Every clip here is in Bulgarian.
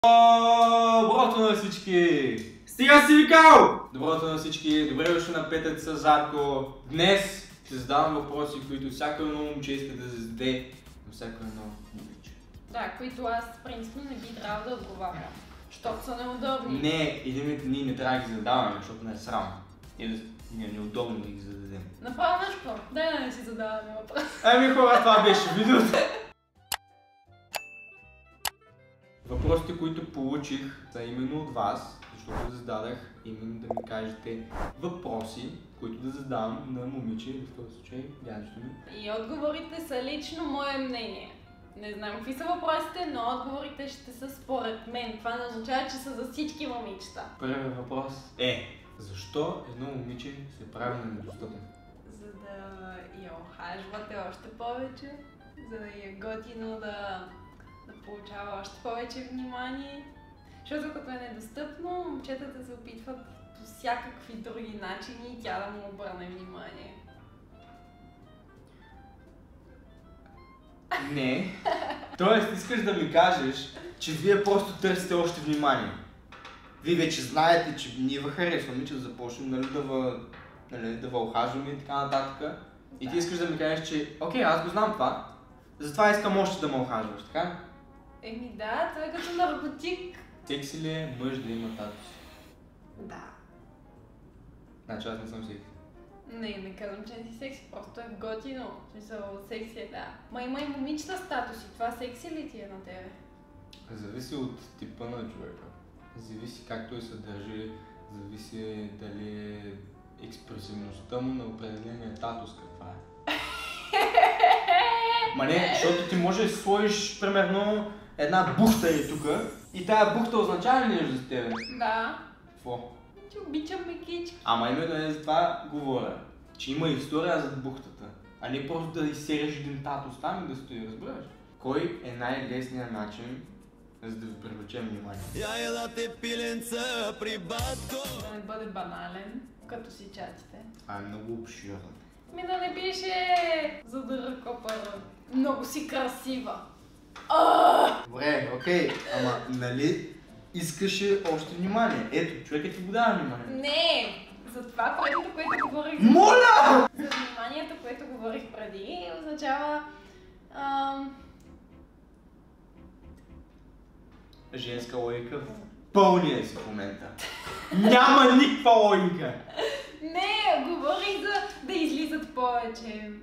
Доброто на всички! Стига си викал! Доброто на всички, добре дошли на Петъца Зарко. Днес ще задавам въпроси, които всяко едно момче иска да зададе на всяко едно момиче. Да, които аз принципно не би трябвало да отговарям, защото са неудобни. Не, ние не трябва да ги задаваме, защото не е срам. Или ни е неудобно да ги зададем. Направо нещо, дай да не си задаваме въпрос. Ами хора, това беше видеото. Въпросите, които получих, са именно от вас, защото зададах именно да ми кажете въпроси, които да задавам на момиче, в този случай дядето ми. И отговорите са лично мое мнение. Не знам какви са въпросите, но отговорите ще са според мен. Това не означава, че са за всички момичета. Първият въпрос е: защо едно момиче се прави на недостъпно? За да я охажвате още повече, за да е готино да получава още повече внимание. Защото като е недостъпно, момчетата се опитват по всякакви други начини тя да му обърне внимание. Не. Тоест искаш да ми кажеш, че вие просто търсите още внимание. Вие вече знаете, че ние ви харесваме, че да започнем да ви ухажваме и така нататък. И ти искаш да ми кажеш, че окей, аз го знам това, затова искам още да ме ухажваш, така? Еми да, той е като наркотик. Секси ли е мъж да има татус? Да. Значи аз не съм секси. Не казвам, че не си секси, просто е готино. В смисъл, секси е, да. Ма има и момичета статуси, това секси ли ти е на тебе? Зависи от типа на човека. Зависи как той се държи, зависи дали е експресивността му на определения татус каква е. Ма не, защото ти може да сложиш примерно една бухта е тук и тая бухта означава ли нещо за тебе? Да. Какво? Че обичам мекички. Ама именно е за това говоря, че има история зад бухтата, а не просто да изсереш един татус там и да стои, разбираш? Кой е най-лесният начин, за да ви привлечем внимание? Я ела те пиленца при батко. Да не бъде банален, като си чатите. Това е много обширно. Ми да не пише за да ръкопара. Много си красива. Добре, окей, ама нали искаше още внимание? Ето, човекът ти го дава внимание. Не! За това, което говорих... МОЛЯ! За вниманието, което говорих преди, означава... Женска логика в пълния си в момента. Няма никаква логика! Не, говорих за да излизат повече.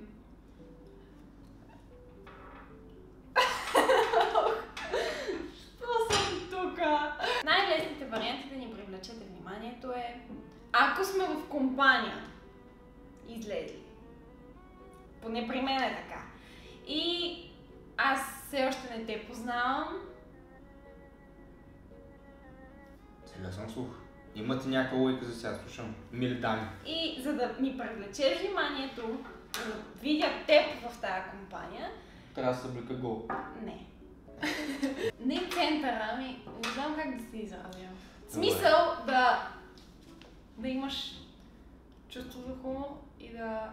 Що съм тука? Най-лесните варианти да ни привлечете вниманието е ако сме в компания излезли. Поне при мен е така. И аз все още не те познавам. Сега съм слух. Имате някаква логика за сега, слушам. Мили дами. И за да ми привлечеш вниманието, да видя теб в тази компания... Трябва да се облека гол. Не. Не центъра, ами не знам как да се изразя. В смисъл да имаш чувство за хумор и да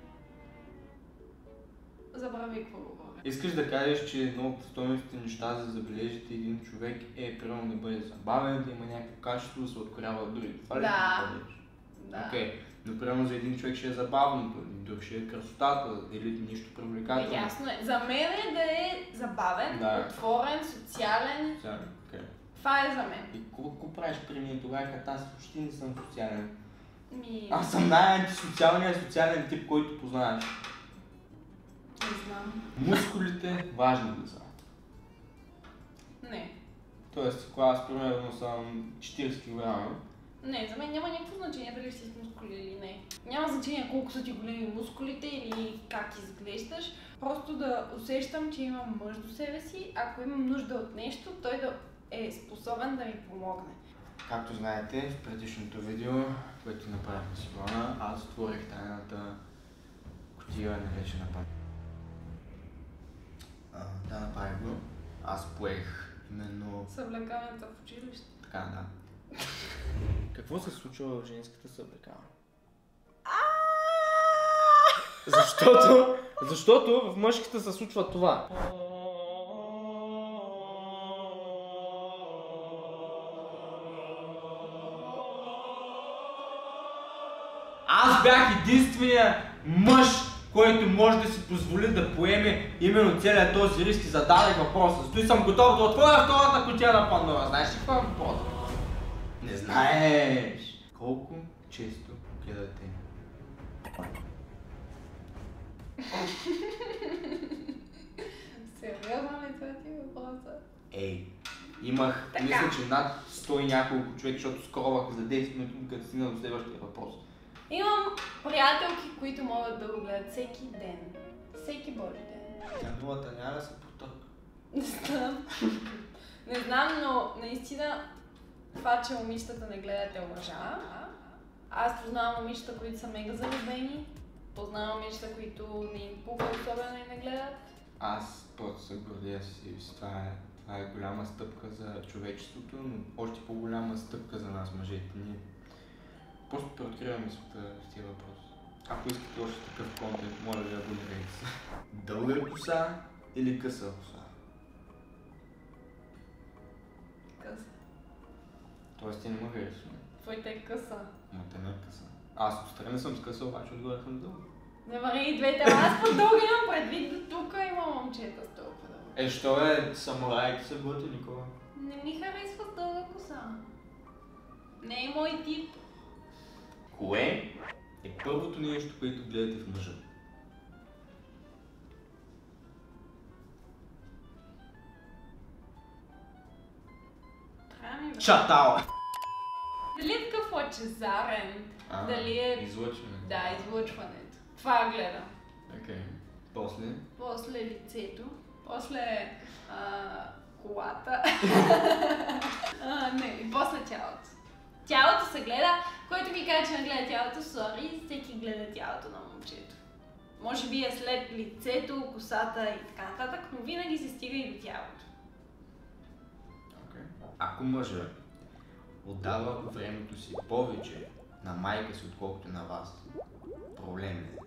забрави какво говоря. Искаш да кажеш, че едно от стойностите неща за да забележите един човек е примерно да бъде забавен, да има някакво качество, да се откроява от другите. Това ли Да. Да. Окей. Но примерно за един човек ще е забавното, друг ще е красотата или нищо привлекателно. Ясно е. За мен е да е забавен, Да. отворен, социален. Окей. Това е за мен. И какво правиш при мен тогава, като аз почти не съм социален? Ми... Аз съм най-антисоциалният социален тип, който познаваш. Не знам. Мускулите важни ли са? Не. Тоест, ако аз примерно съм 40 кг, Не, за мен няма никакво значение дали си с мускули или не. Няма значение колко са ти големи мускулите или как изглеждаш. Просто да усещам, че имам мъж до себе си. Ако имам нужда от нещо, той да е способен да ми помогне. както знаете, в предишното видео, което направихме с Илона, аз отворих тайната кутия, наречена пак. Да, направих го. Аз поех именно... Съблекаването в училище. Така, да. Какво се случва в женската съблекава? Защото в мъжката се случва това. Аз бях единствения мъж, който може да си позволи да поеме именно целият този риск и зададах въпроса. Стои съм готов да отворя втората кутия на Пандора. Знаеш ли какво е въпрос? Не знаеш. Колко често гледате? Сериозно ли това ти въпроса? Ей, имах, Така. мисля, че над 100 и няколко човека, защото скровах за 10 минути, като стигна до следващия въпрос. Имам приятелки, които могат да го гледат всеки ден. Всеки божи ден. Тя нулата няма да се потърка. Не знам. Не знам, но наистина това, че момичетата не гледат е лъжа. Аз познавам момичета, които са мега залюбени. Познавам момичета, които не им пука особено и не гледат. Аз просто се гордея си, това е голяма стъпка за човечеството, но още по-голяма стъпка за нас, мъжете. Ние просто преоткриваме света с тия въпрос. Ако искате още такъв контент, моля ви да го гледате. Дълга коса или къса коса? Къса. Тоест ти не ме харесва. Твоята е къса. Ма те не е къса. Аз отстрани съм с къса, обаче отгоре съм дълга. Не вари и двете, ама аз по-дълго имам предвид до тук има момчета с толкова дълго. Е, що е, самураите са готини, Никола? Не ми харесва с дълга коса. Не е мой тип. Кое е първото нещо, което гледате в мъжа? Трябва ми Чатала! Дали е такъв лъчезарен? Дали е... Излъчване. Да, излъчването. Това гледам. Окей. После? После лицето, после колата. Не, и после тялото. Тялото се гледа, който ми каже, че не гледа тялото, сори, всеки гледа тялото на момчето. Може би е след лицето, косата и така нататък, но винаги се стига и до тялото. Окей. Ако мъжът отдава времето си повече на майка си, отколкото на вас, проблем ли е?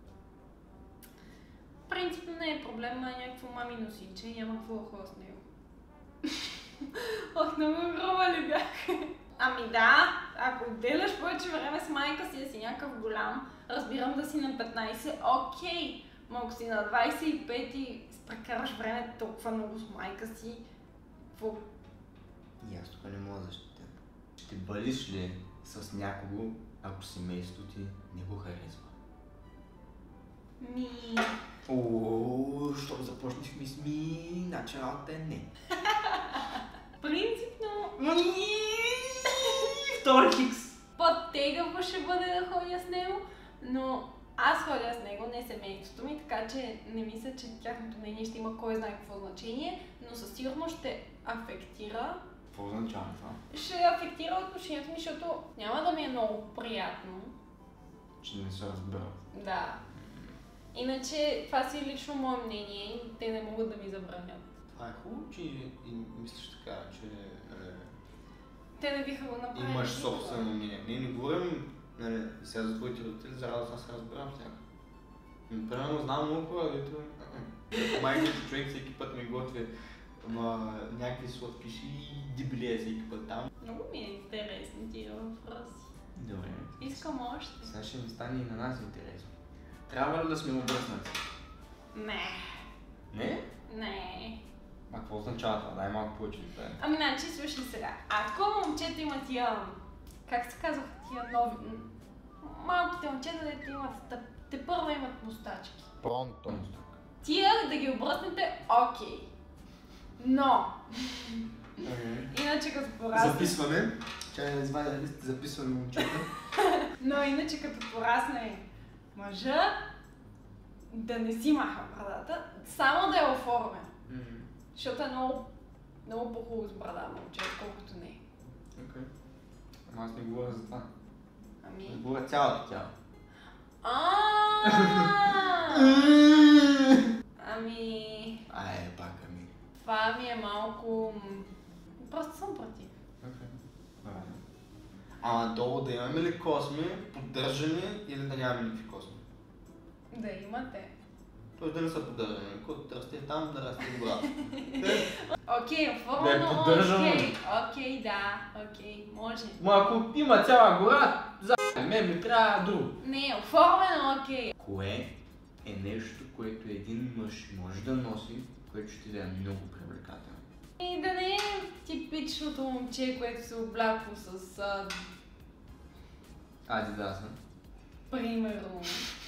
Принципно не е проблем, а е някакво мамино синче, няма какво да ходя с него. Ох, много гроба ли бях? Ами да, ако отделяш повече време с майка си, да си някакъв голям, разбирам да си на 15, окей. Но ако си на 25 и прекараш време толкова много с майка си, какво? И аз тук не мога да защитя. Ще бъдеш ли с някого, ако семейството ти не го харесва? Ми... Ооо, що започнахме с ми, значи работа е не. Принципно... Втори хикс. По-тегаво ще бъде да ходя с него, но аз ходя с него, не семейството ми, така че не мисля, че тяхното мнение ще има кой знае какво значение, но със сигурност ще афектира. Какво означава това? Ще афектира отношението ми, защото няма да ми е много приятно. Че не се разберат. Да. Иначе това си е лично мое мнение и те не могат да ми забранят. Това е хубаво, че и мислиш така, че Те не биха го направили. имаш собствено мнение. Ние не говорим, нали, сега за твоите родители, за радост аз се разбирам с тях. Примерно знам много хора, дето майката човек всеки път ми готви някакви сладкиши и дебилия всеки път там. Много ми е интересни тия въпроси. Добре. Искам още. Сега ще ми стане и на нас интересно. Трябва ли да сме обръснати? Не. Не? Не. А какво означава това? Дай малко повече детайли. Ами, значи, слушай сега. Ако момчета има тия... Как се казваха тия нови... Малките момчета, дето имат... Те първо имат мустачки. Пронто. Тия да ги обръснете, окей. Но... Иначе като порасне... Записваме. Чай да извадя лист, записваме момчета. Но иначе като порасне мъжа, да не си маха брадата, само да я оформя. Защото е много по-хубаво с брада момче, колкото не. Окей. Ама аз не говоря за това. Ами... Говоря цялото тяло. Ами... Пак ами. Това ми е малко... Просто съм против. Окей. Ама долу да имаме ли косми, поддържани или да нямаме никакви косми? Да имате. Той да не са поддържани, който расте там, да расте в глава. Окей, Да е оформено, поддържано. окей, да, окей, може. Ма ако има цяла гора, за мен ми трябва друго. Не, оформено, окей. Кое е нещо, което един мъж може да носи, което ще да е много привлекателно? И да не е типичното момче, което се облякло с Адидаса. примерно.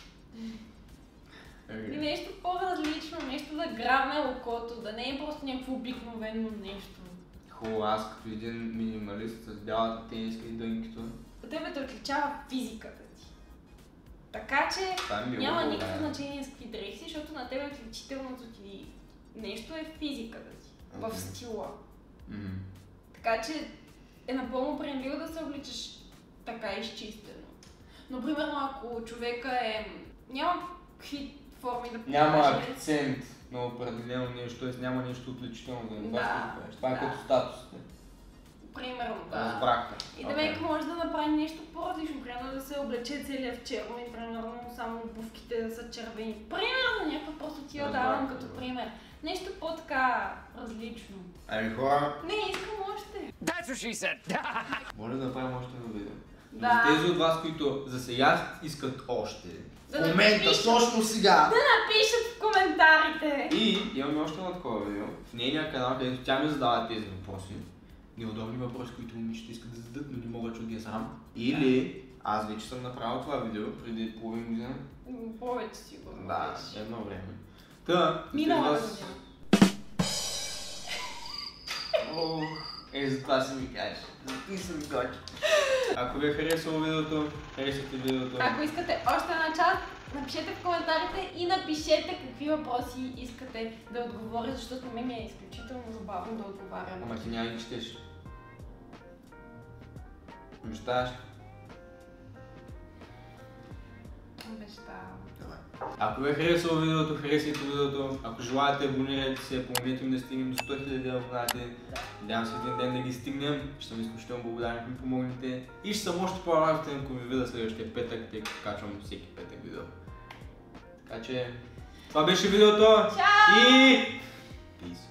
И нещо по-различно, нещо да грабне окото, да не е просто някакво обикновено нещо. Хубаво, аз като един минималист с бялата тениска и дънкито. От тебе те отличава физиката ти. Така че няма никакво значение с какви дреси, защото на тебе отличителното ти нещо е физиката ти, в стила. Така че е напълно приемливо да се обличаш така изчистено. Но примерно ако човека няма какви форми да покаже. Няма акцент на определено нещо, т.е. няма нещо отличително да не кажеш. Това е като статус. Примерно, да. Разбрахте. И да може да направи нещо по-различно, примерно да се облече целия в черно и примерно само обувките да са червени. Примерно, някаква просто ти я давам като пример. Нещо по-така различно. Ами хора... Не, искам още. That's what she said! Може да направим още едно видео. Да. За тези от вас, които за сега искат още, Да в момента, точно сега. Да напишат в коментарите. И имаме още едно такова видео в нейния канал, където тя ми задава тези въпроси. Неудобни въпроси, които момичета искат да зададат, но не могат, защото ги е срам. Или аз вече съм направил това видео преди половин година. Повече сигурно. Да, едно време. Та, миналата година. За това си ми кажеш. За ти си ми кажеш. Ако ви е харесало видеото, харесате видеото. Ако искате още една част, напишете в коментарите и напишете какви въпроси искате да отговоря, защото на мен ми е изключително забавно да отговарям. Ама ти няма ги четеш. Мечташ? Обещавам. Ако ви е харесало видеото, харесайте видеото. Ако желаете, абонирайте се, помогнете ми да стигнем до 100 000 абонати. Надявам се един ден да ги стигнем. Ще съм изключително благодарен, ако ми помогнете. И ще съм още по-радостен, ако ви видя следващия петък, тъй като качвам всеки петък видео. Така че, това беше видеото. Чао! И... Peace.